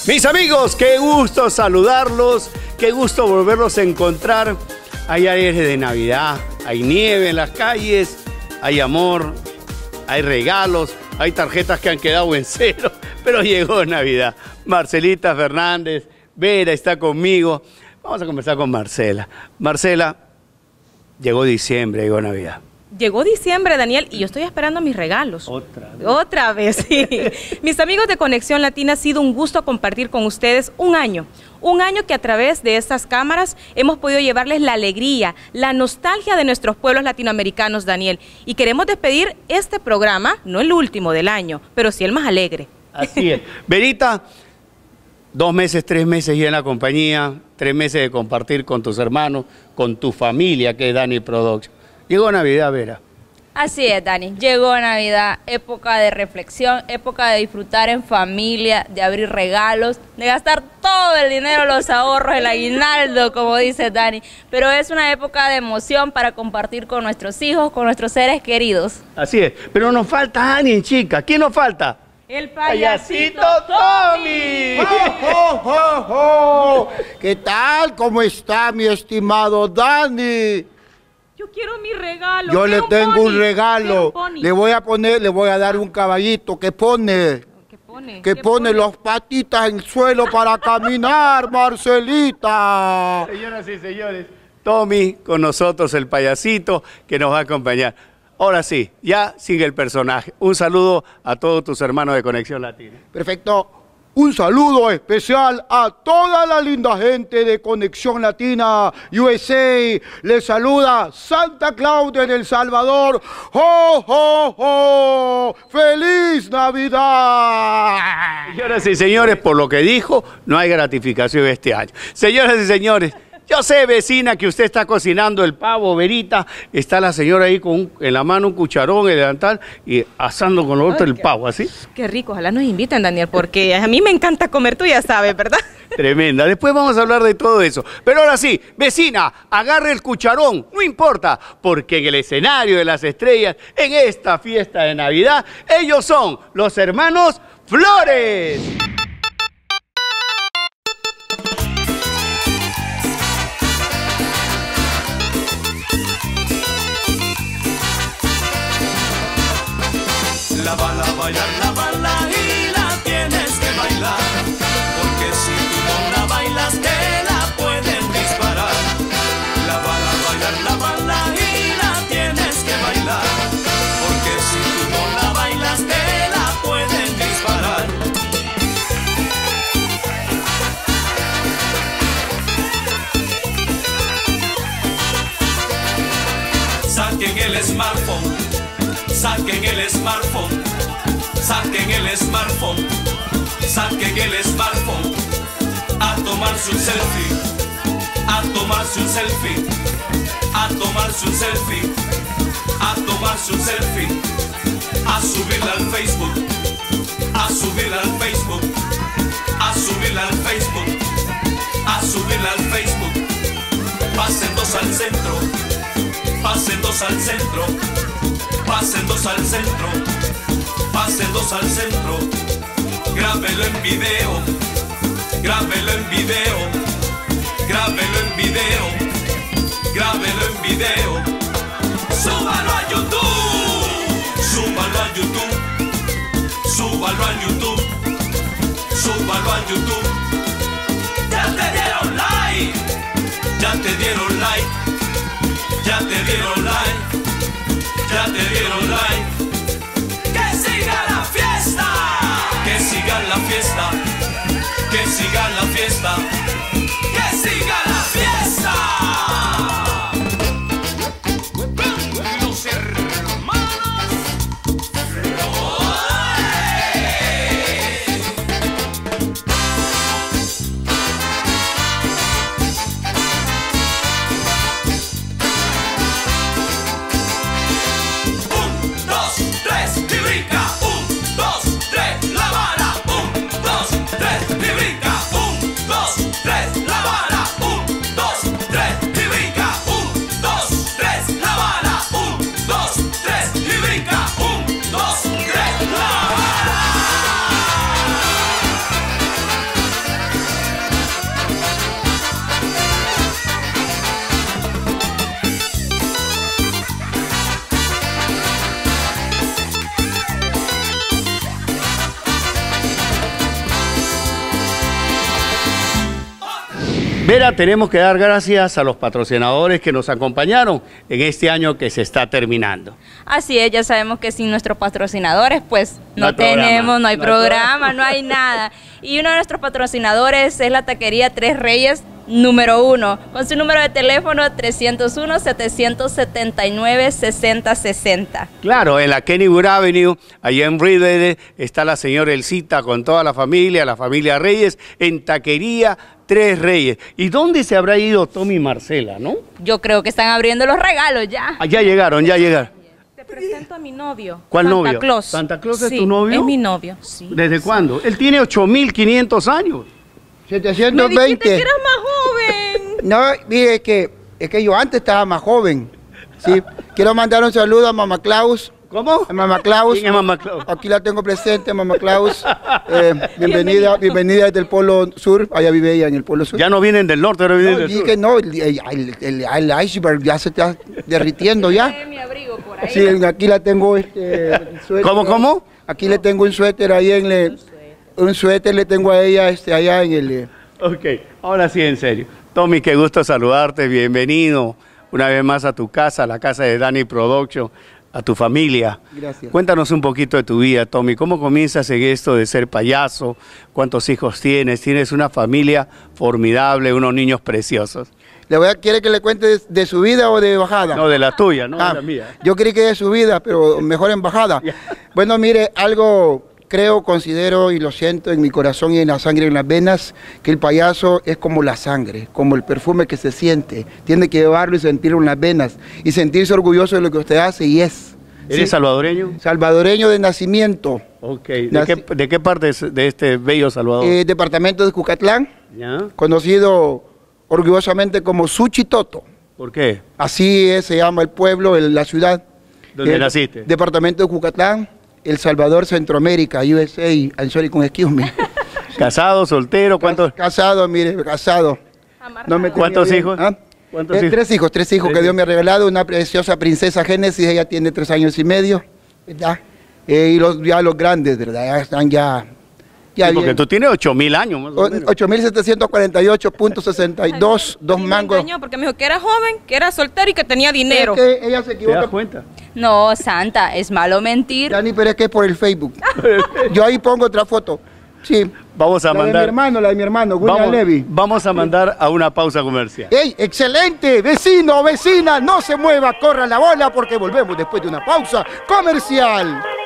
Mis amigos, qué gusto saludarlos, qué gusto volverlos a encontrar. Hay aires de Navidad, hay nieve en las calles, hay amor, hay regalos, hay tarjetas que han quedado en cero, pero llegó Navidad. Marcelita Fernández, Vera está conmigo. Vamos a conversar con Marcela. Marcela, llegó diciembre, llegó Navidad. Llegó diciembre, Daniel, y yo estoy esperando mis regalos. Otra vez, sí. Mis amigos de Conexión Latina, ha sido un gusto compartir con ustedes un año. Un año que a través de estas cámaras hemos podido llevarles la alegría, la nostalgia de nuestros pueblos latinoamericanos, Daniel. Y queremos despedir este programa, no el último del año, pero sí el más alegre. Así es. Verita, 2 meses, 3 meses ya en la compañía, 3 meses de compartir con tus hermanos, con tu familia, que es Dani Production. Llegó Navidad, Vera. Así es, Dani. Llegó Navidad, época de reflexión, época de disfrutar en familia, de abrir regalos, de gastar todo el dinero, los ahorros, el aguinaldo, como dice Dani. Pero es una época de emoción para compartir con nuestros hijos, con nuestros seres queridos. Así es. Pero nos falta alguien, chica. ¿Quién nos falta? El payasito Tommy. ¡Oh, oh, oh! ¿Qué tal? ¿Cómo está mi estimado Dani? Yo quiero mi regalo. Yo le tengo un regalo. pony. Le voy a dar un caballito que pone. ¿Qué pone las patitas en el suelo para caminar, Marcelita. Señoras y señores, Tommy con nosotros, el payasito que nos va a acompañar. Ahora sí, ya sigue el personaje. Un saludo a todos tus hermanos de Conexión Latina. Perfecto. Un saludo especial a toda la linda gente de Conexión Latina USA. Les saluda Santa Claus en El Salvador. ¡Ho, ho, ho! ¡Feliz Navidad! Señoras y señores, por lo que dijo, no hay gratificación este año. Señoras y señores, yo sé, vecina, que usted está cocinando el pavo, Verita. Está la señora ahí con en la mano un cucharón, el delantal, y asando con lo otro el pavo, ¿así? Qué rico, ojalá nos inviten, Daniel, porque a mí me encanta comer, tú ya sabes, ¿verdad? Tremenda. Después vamos a hablar de todo eso. Pero ahora sí, vecina, agarre el cucharón, no importa, porque en el escenario de las estrellas, en esta fiesta de Navidad, ellos son los hermanos Flores. La bala y la tienes que bailar, porque si tú no la bailas te la pueden disparar. La bala y la tienes que bailar, porque si tú no la bailas te la pueden disparar. Saquen el smartphone. Saquen el smartphone, saquen el smartphone, saquen el smartphone, a tomarse un selfie, a tomarse un selfie, a tomarse un selfie, a tomarse un selfie, a subirla al Facebook, a subirla al Facebook, a subirla al Facebook, a subirla al Facebook. Pasen 2 al centro, pasen 2 al centro. Pasen 2 al centro, pasen 2 al centro. Grábelo en video, grábelo en video, grábelo en video, grábelo en video. Súbalo a YouTube, súbalo a YouTube, súbalo a YouTube, súbalo a YouTube. Ya te dieron like, ya te dieron like, ya te dieron like. Ya te dieron like. Que siga la fiesta, que siga la fiesta, que siga la fiesta, que siga la fiesta. Los hermanos Flores. 1, 2, Vera, tenemos que dar gracias a los patrocinadores que nos acompañaron en este año que se está terminando. Así es, ya sabemos que sin nuestros patrocinadores, pues No hay no tenemos, no hay programa. programa, no hay nada. Y uno de nuestros patrocinadores es la taquería Tres Reyes número 1, con su número de teléfono 301-779-6060. Claro, en la Kennywood Avenue, allá en Riverdale, está la señora Elcita con toda la familia Reyes, en taquería Tres Reyes. ¿Y dónde se habrá ido Tommy y Marcela, no? Yo creo que están abriendo los regalos ya. Ah, ya llegaron, ya llegaron. Te presento a mi novio. ¿Cuál Santa novio? Claus. ¿Santa Claus es Sí, tu novio? es mi novio, sí. ¿Desde cuándo? Él tiene 8.500 años. Me dijiste 720. que eras más joven. No, mire, es que yo antes estaba más joven. Sí. Quiero mandar un saludo a Mamá Claus. ¿Cómo? A Mamá Claus. ¿Quién es Mamá Claus? Aquí la tengo presente, Mamá Claus. Bienvenida desde el Polo Sur. Allá vive ella en el Polo Sur. Ya no vienen del norte, ahora vienen No, del sur. dije no, el iceberg ya se está derritiendo ya. Mi abrigo por ahí. Sí, aquí la tengo el suéter. ¿Cómo? Aquí le tengo un suéter ahí un suéter le tengo a ella allá en el Ok, ahora sí, en serio. Tommy, qué gusto saludarte, bienvenido una vez más a tu casa, a la casa de Dani Production, a tu familia. Gracias. Cuéntanos un poquito de tu vida, Tommy. ¿Cómo comienzas en esto de ser payaso? ¿Cuántos hijos tienes? Tienes una familia formidable, unos niños preciosos. ¿Quiere que le cuente de su vida o de bajada? No, de la tuya, no de Ah, la mía. yo creí que de su vida, pero mejor en bajada. Bueno, mire, algo creo, considero y lo siento en mi corazón y en la sangre, en las venas, que el payaso es como la sangre, como el perfume que se siente. Tiene que llevarlo y sentirlo en las venas y sentirse orgulloso de lo que usted hace y es. ¿Eres Sí. salvadoreño? Salvadoreño de nacimiento, Ok. Nací- ¿De qué parte de este bello Salvador? departamento de Cucatlán, ¿Ya? conocido orgullosamente como Suchitoto. ¿Por qué? Así es, se llama el pueblo, la ciudad. ¿Dónde naciste? Departamento de Cucatlán, El Salvador, Centroamérica, USA. I'm sorry, con excuse me. ¿Casado, soltero? ¿Cuántos? Casado, mire, casado. No me tenía ¿Cuántos bien. hijos? ¿Ah? ¿Cuántos hijos? Tres hijos que Dios me ha regalado. Una preciosa princesa Génesis, ella tiene 3 años y medio, ¿verdad? Y ya los grandes, ¿verdad? Ya están ya Sí, porque bien. tú tienes 8.000 años más o menos. 8.748.62, dos Ay, me mangos. engañó porque me dijo que era joven, que era soltero y que tenía dinero. Es que ella se ¿Te equivoca. das cuenta? No, Santa, es malo mentir. Dani, pero es que es por el Facebook. Yo ahí pongo otra foto. Sí. Vamos a La de mandar. mi hermano, William Levy. Vamos a mandar a una pausa comercial. ¡Ey, excelente! Vecino, vecina, no se mueva, corra la bola porque volvemos después de una pausa comercial.